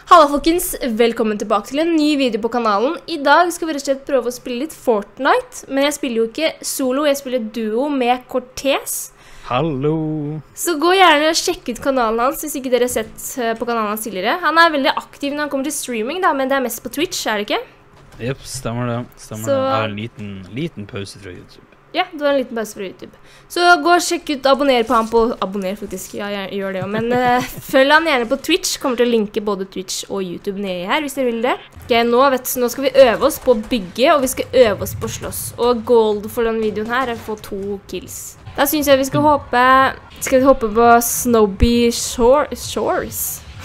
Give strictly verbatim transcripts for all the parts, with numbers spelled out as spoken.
Hallo folkens, velkommen tilbake til en ny video på kanalen. I dag skal vi rett og slett prøve å spille litt Fortnite, men jeg spiller jo ikke solo, jeg spiller duo med Cortez. Hallo! Så gå gjerne og sjekk ut kanalen hans hvis ikke dere har sett på kanalen hans tidligere. Han er veldig aktiv når han kommer til streaming da, men det er mest på Twitch, er det ikke? Jepp, stemmer det. Stemmer Så... det. Jeg har en liten, liten pause fra YouTube. Ja, du har en liten pause fra YouTube. Så gå og sjekk ut, abonner på han på... Abonner faktisk, ja, jeg gjør det jo. Men uh, følg han gjerne på Twitch. Kommer til å linke både Twitch og YouTube nede her, hvis dere vil det. Ok, nå, vet du, nå skal vi øve oss på å bygge, og vi skal øve oss på å slåss. Og gold for denne videoen her er å få to kills. Da synes jeg vi skal hoppe... Skal vi hoppe på Snowby Shore, Shores?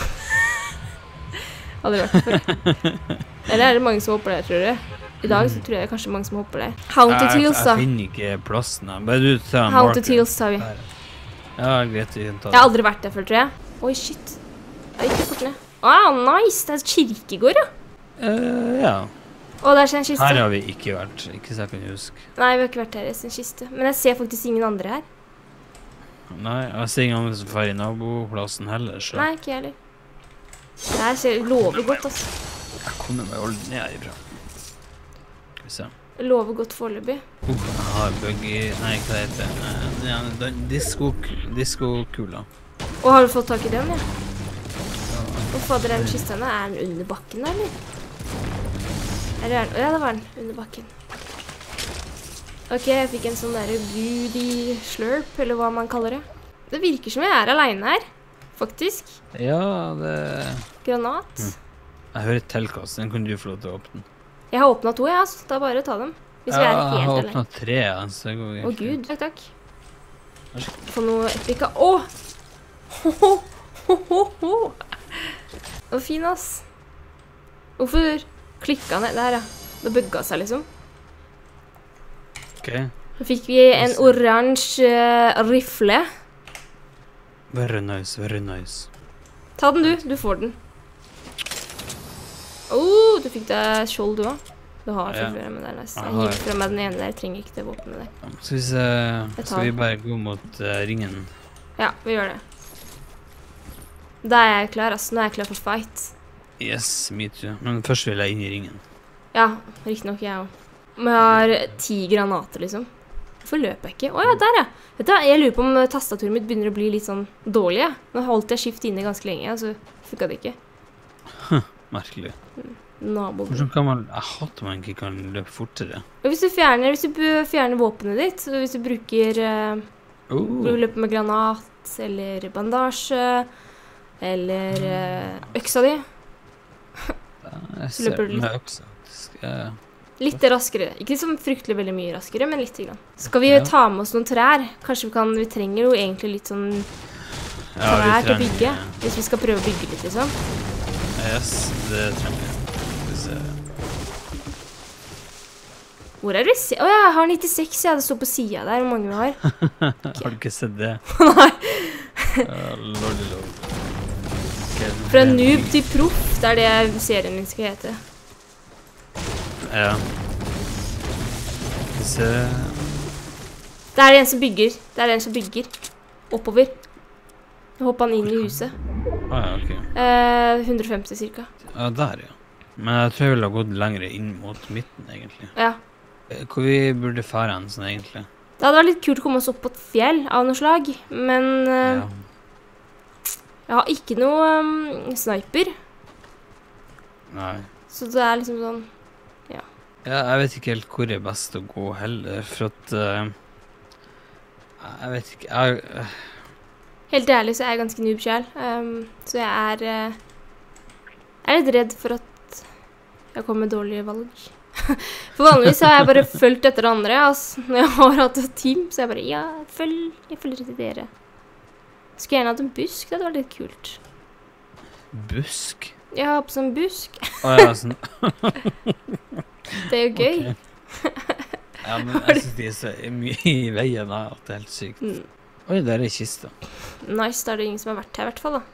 Aldri vært det før. Eller er det mange som hopper der, tror du? I dag så tror jeg kanskje mange som hopper der. Haunted Hills da. Jeg finner ikke plassen her. Bare du tar en Haunted Hills tar vi. Ja, greit. Vi kan ta det. Jeg har aldri vært der før, tror jeg. Oi, shit. Jeg gikk fort ned. Wow, nice. Det er kirkegård, ja. Uh, ja. Å, der ser en kiste. Her har vi ikke vært. Ikke så jeg kan huske. Nei, vi har ikke vært her i sin kiste. Men jeg ser faktisk ingen andre her. Nei, jeg ser ingen andre som fer i naboplassen heller, så... Nei, ikke jeg heller. Det her ser lover godt, altså. Jeg kommer meg aldri ned herifra. Skal vi se. Lover godt foreløpig. Uh, jeg har buggy... Nei, hva heter det? Ja, disco... Disco-kula. Og har du fått tak i den, ja? Hvor fader er den kista? Er den under bakken, da, eller? Eller er den... Ja, det var den. Under bakken. Ok, jeg fikk en sånn der goody slurp, eller hva man kaller det. Det virker som jeg er alene her, faktisk. Ja, det... Granat. Mm. Jeg hører telkast, den kan du få lov til å åpne. Jeg har åpnet to, ja, så da bare ta dem. Hvis ja, vi er helt jeg har alene. åpnet tre, så det går Å egentlig. gud, takk, takk. Få noe epika. Åh! Ho, ho, ho, ho, ho. Det var fin, ass. Hvorfor klikket han ned der, ja? Det bugget seg, liksom. Ok. Så fikk vi en oransje uh, rifle. Very nice, very nice. Ta den du, du får den. Oh, du fikk deg skjold du også. Du har ja. fra med deg, nice. Jeg Jeg har... hiver fra meg den ene der, jeg trenger ikke det våpenet der. Skal vi se, skal vi bare gå mot uh, ringen? Ja, vi gjør det. Da er jeg klar, ass. Nå er jeg klar for fight. Yes, me too. Men først vil jeg inn i ringen. Ja, riktig nok jeg også. Men jeg har ti granater, liksom. Hvorfor løper jeg ikke? Åja, der ja. Vet du, jeg lurer på om tastaturet mitt begynner å bli litt sånn dårlig, ja. Nå holdt jeg skift inne ganske lenge, så funket det ikke. Huh, merkelig. Nabo. Hvordan kan man... Jeg hater man ikke kan løpe fortere. Og hvis du fjerner, hvis du fjerner våpenet ditt, så hvis du bruker... Uh, oh. Du løper med granat, eller bandasje, eller uh, øksa di. Jeg Så løper du litt. med øksa. Jeg... Litt raskere. Ikke så fryktelig veldig mye raskere, men litt grann. Skal vi ja. ta med oss noen trær? Kanskje vi kan... Vi trenger jo egentlig litt sånn trær ja, til å bygge. Hvis vi skal prøve å bygge litt, liksom. Yes, det trenger vi. Skal vi se. Hvor er det? Å ja, jeg har nittiseks, ja. Det står på siden der, hvor mange vi har. Okay. Har du ikke sett det? Nei. uh, lordy lord. Okay, Fra noob til proff, det er det serien min skal hete. Ja. Se. Det er en som bygger. Det er en som bygger. Oppover. Nå hopper han inn i huset. Ah, ja, ok. Eh, hundre og femti cirka. Ja, der, ja. Men jeg tror jeg ville ha gått lengre inn mot midten, egentlig. Ja. Hvor vi burde fære en sånn, egentlig? Det hadde vært litt kult å komme oss opp på et fjell av noe slag, men uh, ja. jeg har ikke noe um, sniper. Nei. Så det er liksom sånn, ja. Ja, jeg vet ikke helt hvor det er best å gå heller, for at... Uh, jeg vet ikke, jeg... Uh, Helt ærlig så er jeg ganske noob selv, um, så jeg er, uh, jeg er litt redd for at jeg kommer med dårlige valg. For vanligvis har jeg bare følt etter det andre, altså, når jeg har hatt et team, så jeg bare, ja, følg, jeg følger etter dere. Skulle gjerne hatt en busk, det hadde vært litt kult. Busk? Ja, på sånn busk. Å ja, sånn. Det er jo gøy. Okay. Ja, men jeg synes de er så mye i veien da, at det er helt sykt. Mm. Oi, der er kista. Nice, da er det ingen som har vært her i hvert fall da.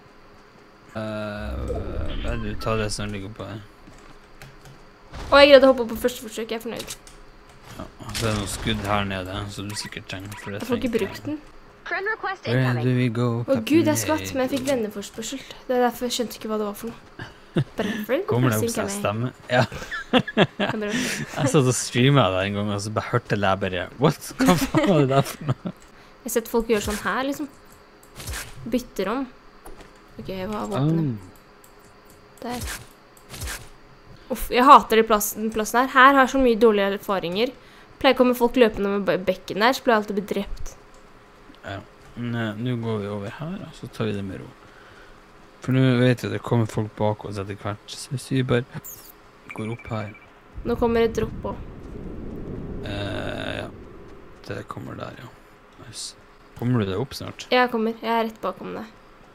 Uh, bare du tar det som ligger på her. Og jeg greide å hoppe på første forsøk, jeg er fornøyd. Ja, så er det noen skudd her nede, så du sikkert trenger. For det jeg får ikke brukt den. Where do we go? Å gud, jeg skvatt, men jeg fikk venneforspørsel. Det er derfor jeg skjønte ikke hva det var for noe. Preferred Kommer det opp pressing, seg kan jeg. stemme? Ja. Kan dere- Jeg satt og streamet det en gang, og så bare hørte jeg bare, what? Hva faen var det der for noe? Jeg har sett folk gjøre sånn her, liksom. Bytter om. Ok, hva er våpenet? Der. Uff, jeg hater de plassen, plassen her. Her har jeg så mye dårlige erfaringer. Pleier å komme folk løpende med be- bekken der, så blir jeg alltid blitt drept. Ja. Men eh, nå går vi over her, og så tar vi det med ro. For nå vet vi at det kommer folk bak oss etter hvert, så hvis vi bare går opp her. Nå kommer et dropp på. Eh, ja. Det kommer der, ja. Nice. Kommer du deg opp snart? Jeg kommer. Jeg er rett bakom deg.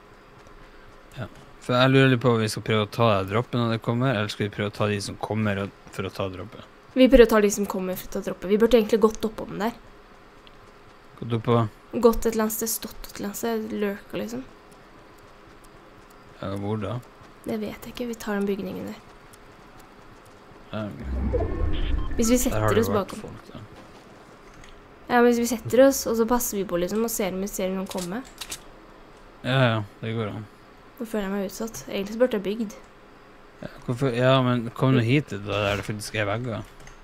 For jeg lurer litt på om vi skal prøve å ta droppen når det kommer, eller skal vi prøve å ta de som kommer og- for å ta droppet? Vi prøver å ta de som kommer for å ta droppet. Vi burde egentlig gått opp om der. Gått opp på? Gått et eller annet sted, stått et eller annet sted, lurka liksom. Ja, hvor da? Det vet jeg ikke. Vi tar den bygningen der. Ja, ok. Hvis vi Der har setter det oss vært bakom. folk, da. Ja, men hvis vi setter oss, og så passer vi på liksom, og ser om vi ser noen komme. Ja, ja, det går an. Nå føler jeg meg utsatt. Egentlig så burde jeg bygd. Ja, hvorfor? Ja, men kom nå hit da, der det faktisk er vegger.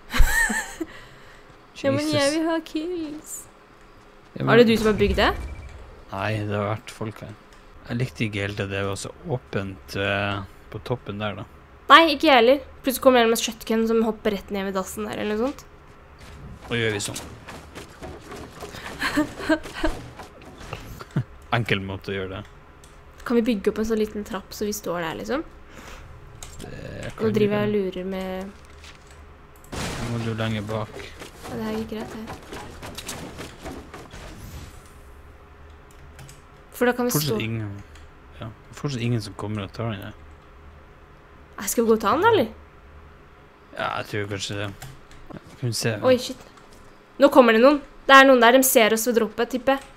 Ja, men jeg Jesus. vil ha kills. Ja, Var det du som har bygd det? Nei, det har vært folk her. Jeg likte ikke helt at det var så åpent eh, på toppen der, da. Nei, ikke jeg heller. Plutselig kommer en med shotgun som hopper rett ned ved dassen der, eller noe sånt. Da gjør vi sånn. Enkel måte å gjøre det. Kan vi bygge opp en sånn liten trapp så vi står der, liksom? Det Nå driver jeg og lurer med... Nå må du lenger bak. Ja, det her gikk greit, her. For da kan vi stå... Fortsatt ingen, ja, fortsatt ingen som kommer og tar den her. Nei, skal vi gå til han, eller? Ja, jeg tror kanskje det. Kan vi se. Oi, shit. Nå kommer det noen. Det er noen der, de ser oss ved droppet, tipper jeg.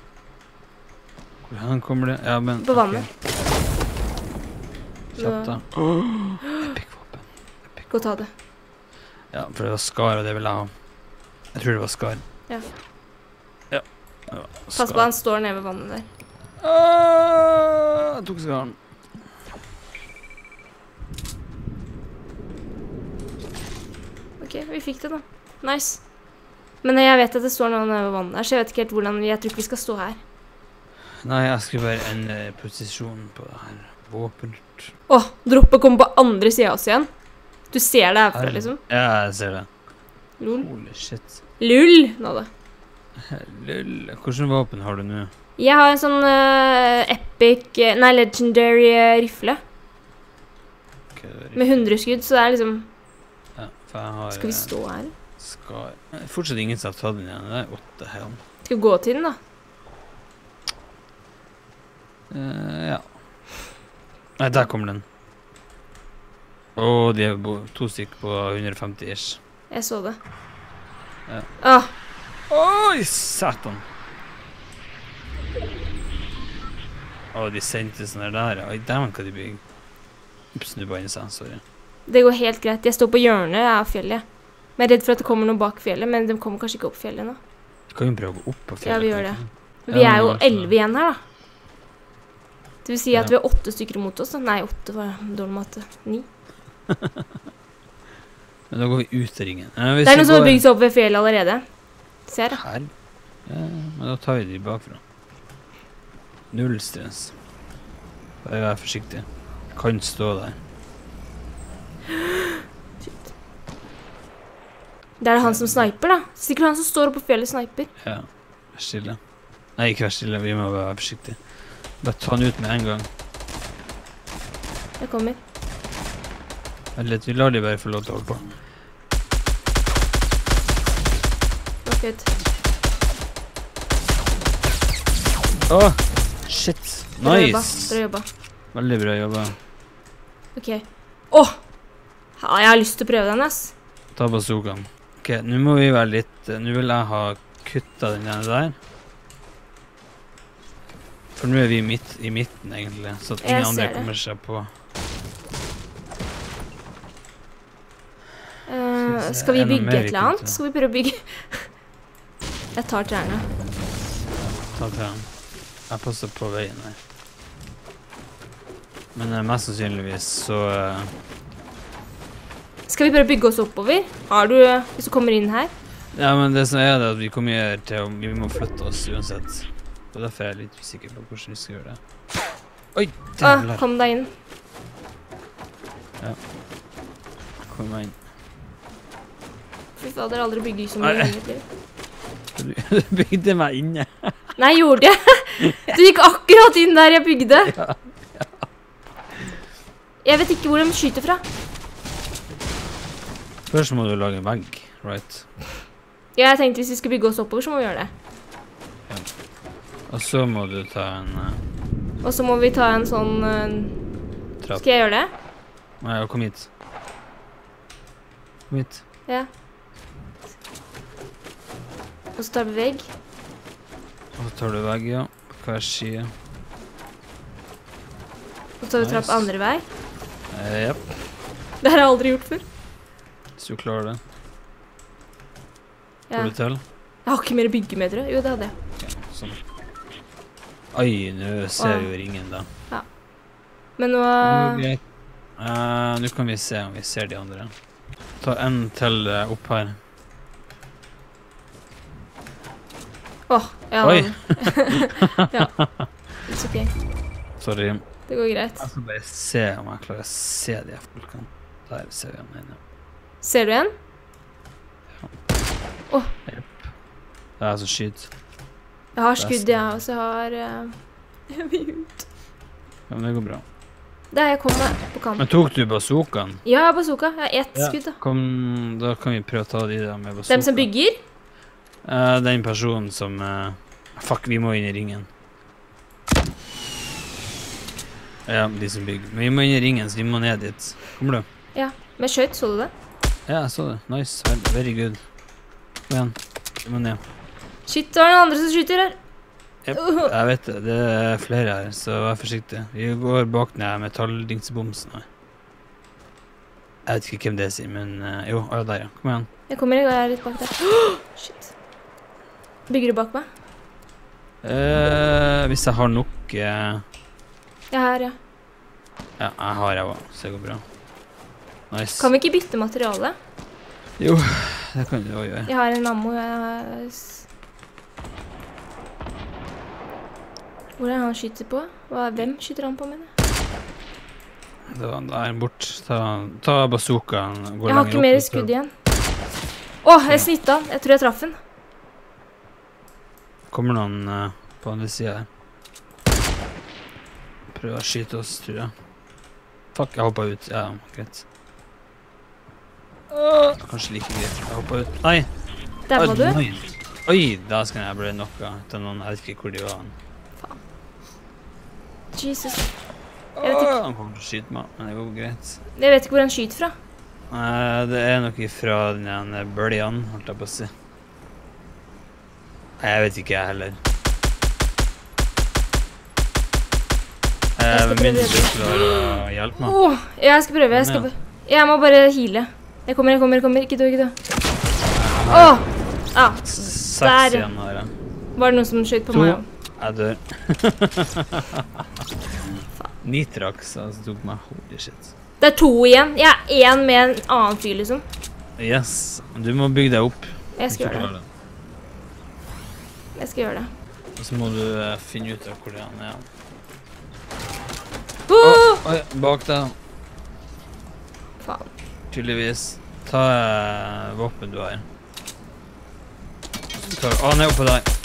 Hvor kommer det? Ja, men... På vannet. Okay. Kjapt da. Epic våpen. Epic. Gå og ta det. Ja, for det var skar, og det ville jeg ha. Jeg tror det var skar. Ja. Ja. Det var Pass på, skar. han står nede ved vannet der. Åh, jeg tok skaren. Ok, vi fikk det da. Nice. Men jeg vet at det står noen nede ved vannet der, så jeg vet ikke helt hvordan... Jeg tror ikke vi skal stå her. Nei, jeg skulle bare endre posisjonen på det her våpen. Åh, droppet kommer på andre siden av oss igjen. Du ser det herfra, Her. liksom. Ja, jeg ser det. Lol. Holy shit. Lull, nå da. Lull. Hvordan våpen har du nå? Jeg har en sånn eh, epic, eh, nei, legendary eh, rifle. Okay, det er Med hundre skudd, så det er liksom... Ja, for jeg har... Skal vi eh, stå her? Skar. Det er fortsatt ingen som har tatt den igjen. Det er åtte helm. Skal vi gå til den da? Uh, ja. Nei, der kommer den. Åh, de er bo- to stykker på hundre og femti ish. Jeg så det. Ja. Åh, Oi, satan! Åh, de sendte sånne der. Oi, dæven hva de bygger. Ups, nu bare inn seg, sorry. det går helt greit. Jeg står på hjørnet av fjellet. Men jeg er redd for at det kommer noen bak fjellet, men de kommer kanskje ikke opp fjellet nå. Vi kan jo prøve å gå opp på fjellet. Ja, vi gjør det. kanskje? Vi Ja, er jo men altså- elleve igjen her da. Det vil si at Ja. vi har åtte stykker mot oss da. Nei, åtte var dårlig matte. Ni. Men da går vi ut av ringen. Ja, hvis Det er vi noen som har går- bygd seg opp ved fjellet allerede. Ser det. Her? Ja, men da tar vi de bakfra. Null stress. Bare vær forsiktig. Kan stå der. Det er han som sniper da. Sikkert han som står oppe på fjellet sniper. Ja, vær stille. Nei, ikke vær stille, vi må være forsiktige. Bare ta den ut med en gang. Jeg kommer. Vent litt, vi lar de bare få lov til å holde på. Ok, Åh, shit. bra jobba. Nice. Bra jobba. Veldig bra jobba. Ok. Åh! Ja, jeg har lyst til å prøve den, ass. Ta bazookaen. Ok, nå må vi være litt... eh, Nå vil jeg ha kuttet den ene der. For nå er vi midt, i midten, egentlig. Så at Jeg ingen ser andre det. kommer seg på. Eh, Synes jeg skal vi er noe bygge mer et vi eller kunne annet? ta. Skal vi prøve å bygge? Jeg tar trærne. Ta til den. Jeg passer på veien her. Men uh, mest sannsynligvis så uh... Skal vi bare bygge oss oppover? Har du, hvis du kommer inn her? Ja, men det som er det at vi kommer til å... Vi må flytte oss uansett. Og derfor er jeg litt usikker på hvordan vi skal gjøre det. Oi! Åh, kom deg inn. Ja. Kom meg inn. Fy faen, dere har aldri bygget så mye inn i livet. Du bygde meg inne. Nei, gjorde jeg? Du gikk akkurat inn der jeg bygde. Ja, ja. Jeg vet ikke hvor de skyter fra. Først må du lage en vegg, right? Ja, jeg tenkte hvis vi skal bygge oss oppover, så må vi gjøre det. Ja. Og så må du ta en... Uh, Og så må vi ta en sånn... Uh, trapp. Skal jeg gjøre det? Nei, kom hit. Kom hit. Ja. Og så tar vi vegg. Og så tar du vegg, ja. På hver side. Og så tar vi trapp Nice. andre vei. Eh, japp. Det har jeg aldri gjort før. Hvis du klarer det. Ja. Får du til? Jeg har ikke mer bygge med, tror jeg. Jo, det hadde jeg. Ja, sånn. Oi, nå ser Åh. vi jo ringen da. Men nå... Mm, greit. Eh, nå kan vi se om vi ser de andre. Ta en til uh, opp her. Åh, ja. Oi! Ja. It's ok. Sorry. Det går greit. Jeg skal bare se om jeg klarer å se de her folkene. Der ser vi han ene. Ser du en? Det er så skyt. Jeg har skudd, ja, og så har... Uh, jeg vil ut. Ja, men det går bra. Der jeg kom meg på kanten. Men tok du bazookaen? Ja, jeg har bazooka. Jeg har ett Ja. skudd, da. Kom, da kan vi prøve å ta de der med bazooka. Dem som bygger? Eh, den personen som... eh, fuck, vi må inn i ringen. Ja, de som bygger. Men vi må inn i ringen, så vi må ned dit. Kommer du? Ja. Men skjøt, så du det? Ja, jeg så det. Nice. Very, very good. Kom igjen. Vi må ned. Shit, det var den andre som skyter her. Yep. Jeg vet det. Det er flere her, så vær forsiktig. Vi går bak den her metalldingsebomsen her. Jeg vet ikke hvem det sier, men uh, jo, ja, der ja. Kom igjen. Jeg kommer, jeg er litt bak der. Oh, shit. Bygger du bak meg? Uh, hvis jeg har nok... Uh, Ja, her, ja. ja, jeg har jeg også, så det går bra. Nice. Kan vi ikke bytte materiale? Jo, det kan du også gjøre. Jeg har en ammo. Jeg har... s- Hvor er det han skyter på? Hva, hvem skyter han på, mener jeg? Det var der bort. Ta, ta bazookaen. Gå Jeg har lenger ikke opp, mer og så- skudd igjen. Åh, jeg snittet han. Jeg tror jeg traff han. Kommer noen uh, på andre siden her. Prøver å skyte oss, tror jeg. Fuck, jeg hoppet ut. Ja, greit. Uh, kanskje like greit. Jeg hoppet ut. Nei! Der var Oi, du. nice. Oi, da skal jeg bli nokka til noen. Jeg vet ikke hvor de var. Jesus. Jeg vet ikke. Han kommer til å skyte meg, men det går greit. Jeg vet ikke hvor han skyter fra. Nei, det er nok ifra den bølgen, holdt jeg på å si. Nei, jeg vet ikke jeg heller. Jeg skal med prøve mindre å du klarer å hjelpe meg. Åh, jeg skal prøve. Jeg, skal... Kom ba- jeg må bare heale. Jeg kommer, jeg kommer, jeg kommer. Ikke dø, ikke dø. Åh! Ah, Seks der. igjen har jeg. var det noen som skjøt på To. meg? Jeg dør. Nitrax, altså, tok meg. Holy shit. Det er to igjen. Jeg er en med en annen fyr, liksom. Yes, du må bygge deg opp. Jeg skal hvis du gjøre klarer det. Jeg skal gjøre det. Og så må du eh, finne ut av hvor det er. Ja. Åh! Oi, bak deg. Faen. Tydeligvis. Ta uh, våpen du har. Å, han er oppe der.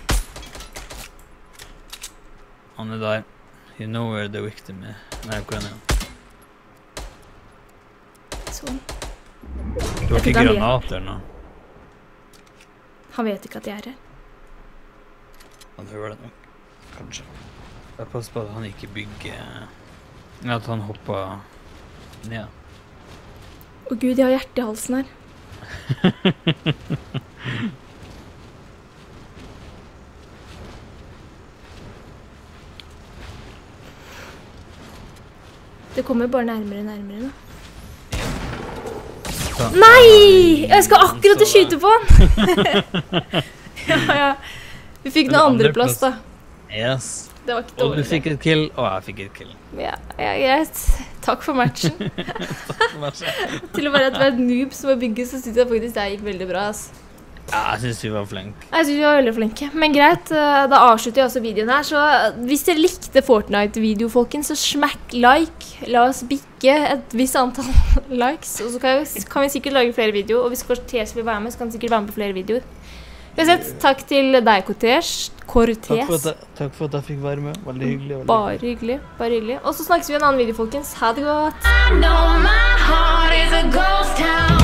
Han er der. You know where the victim is. Nei, hvor er han? Sånn. Du har Jeg ikke tror han granater nå. Han vet ikke at jeg er her. Han hører det nok, kanskje. Jeg passer på at han ikke bygger... Ja, at han hopper ned. Å gud, jeg har hjerte i halsen her. Det kommer bare nærmere og nærmere nå. Ta. Nei! Jeg skal akkurat å skyte på han! Ja, ja. Vi fikk Men noe andreplass, andreplass. da. Yes. Det var ikke Og du dårlig. fikk et kill, og jeg fikk et kill. Ja, ja, greit. Takk for matchen. Til å være at du er et noob som har bygget, så synes jeg faktisk det gikk veldig bra, ass. Ja, jeg synes vi var flinke. Jeg synes vi var veldig flinke. Men greit, eh, da avslutter jeg også videoen her. Så hvis dere likte Fortnite-video, folkens, så smack like. La oss bikke et visst antall likes. Og så kan vi, kan vi sikkert lage flere videoer. Og hvis Cortez vil være med, så kan vi sikkert være med på flere videoer. Uansett, takk til deg, Cortez. Cortez. Takk for, at jeg, takk for at jeg fikk være med. Veldig hyggelig. Veldig Bare hyggelig. Bare hyggelig. Og så snakkes vi i en annen video, folkens. Ha det godt. I know my heart is a ghost town.